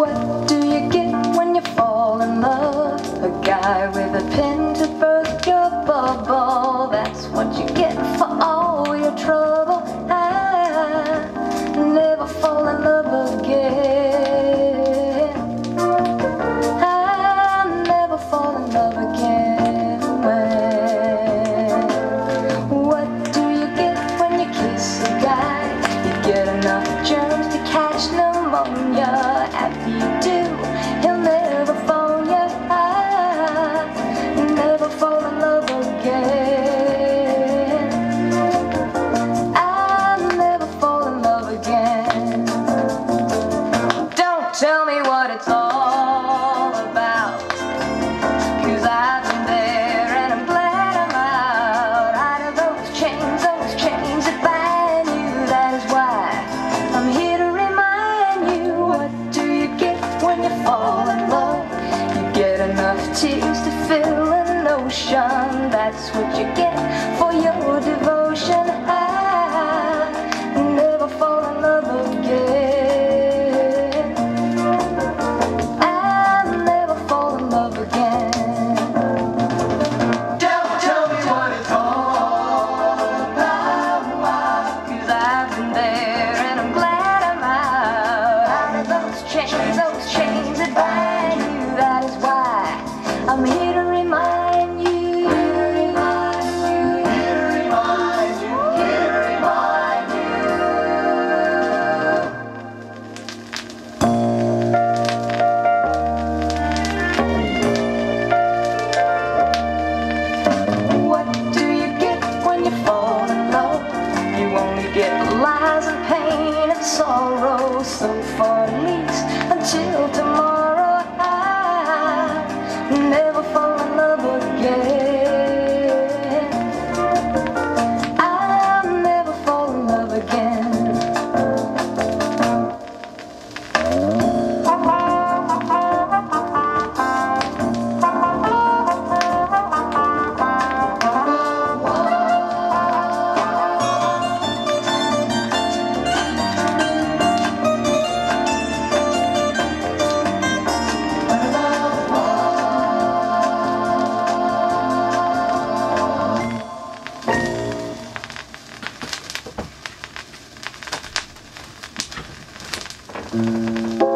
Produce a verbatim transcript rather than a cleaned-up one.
What do you get when you fall in love? A guy with a pin to burst your bubble. That's what you get for all your trouble. I never fall in love again. I never fall in love again. What do you get when you kiss a guy? You get enough germs to catch pneumonia. After you do, he'll never phone you. I never fall in love again. I never fall in love again. Don't tell me what it's all about, 'cause I've been there and I'm glad I'm out. Out of those chains, those chains that bind you. That is why I'm here to remind you. What do you get when you fall in love? You get enough tears to fill an ocean. That's what you get for your devotion. I never fall in love again. I never fall in love again. Don't tell me what it's all about, 'cause I've been there and I'm glad I'm out. Out of those chains, those chains that bind you. That is why I'm here to remind you. Get lies and pain and sorrow, so far at least until tomorrow. I never fall in love again. I'll never fall in love again. Mm-hmm.